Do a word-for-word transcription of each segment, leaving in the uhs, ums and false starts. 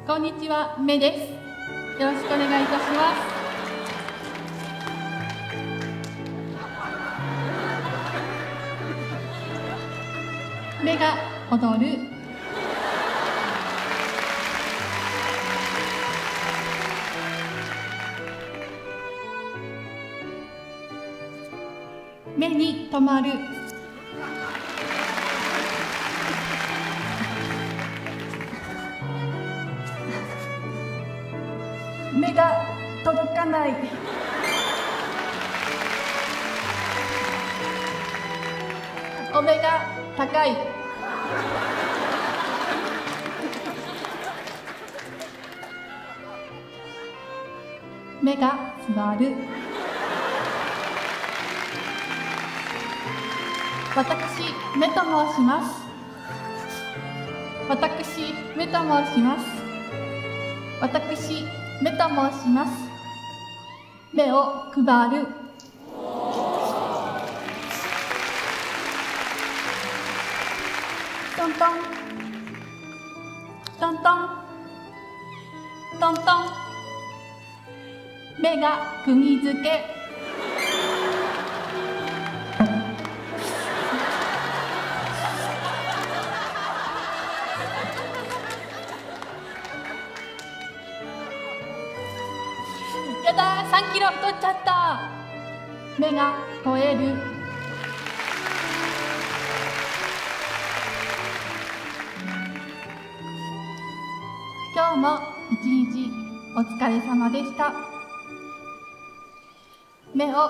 こんにちは、めです。よろしくお願いいたします。目が踊る。目に留まる。目が届かない。お目が高い。目が座る。私、目と申します。私、目と申します。私、目と申します。目を配る。トントン。トントン。トントン。目が釘付け。やだー、さんキロ太っちゃった。目が肥える。今日も一日お疲れ様でした。目を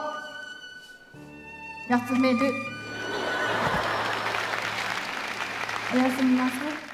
休める。おやすみなさい。